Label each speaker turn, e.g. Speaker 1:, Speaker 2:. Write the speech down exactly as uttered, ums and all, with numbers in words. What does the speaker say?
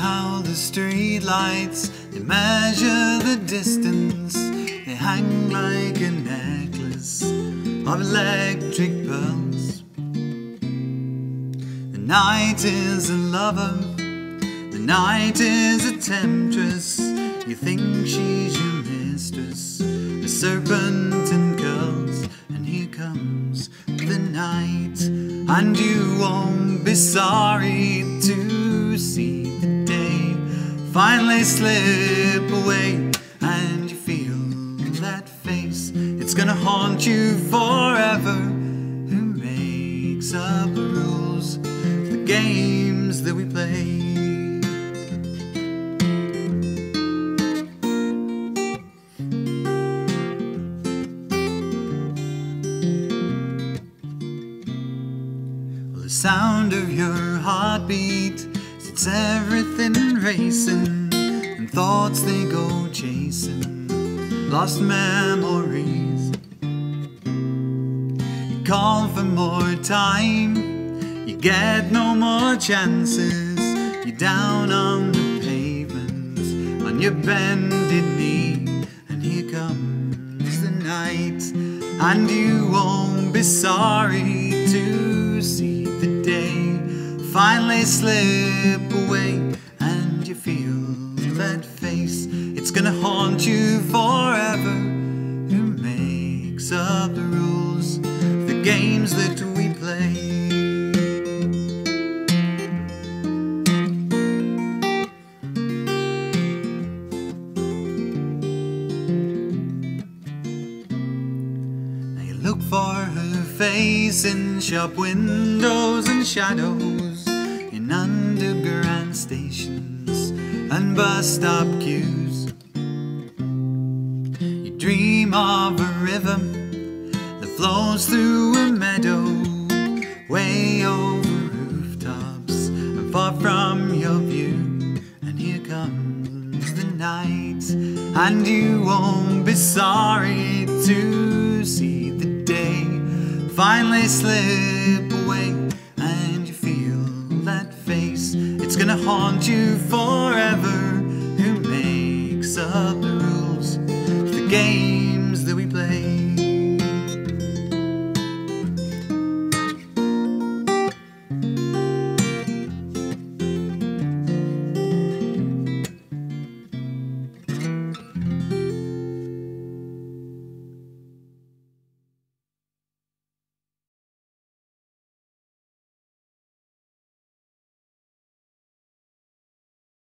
Speaker 1: how the street lights, they measure the distance. They hang like a necklace of electric pearls. The night is a lover, the night is a temptress. You think she's your mistress, a serpent in curls. And here comes the night, and you won't be sorry to see the day finally slip away. And you feel that face, it's gonna haunt you forever. Who makes up the rules, the games that we play? The sound of your heartbeat sets everything racing, and thoughts they go chasing lost memories. You call for more time, you get no more chances. You're down on the pavement, on your bended knee. And here comes the night, and you won't be sorry to see the day finally slip away. And you feel that face, it's gonna haunt you forever. Who makes up the rules, the games that we play? Now you look for her face in shop windows and shadows, in underground stations and bus stop queues. You dream of a river that flows through a meadow, way over rooftops and far from your view. And here comes the night, and you won't be sorry to see the day finally slip away. And you feel that face, it's gonna haunt you forever. Who makes up the rules, the games that we play?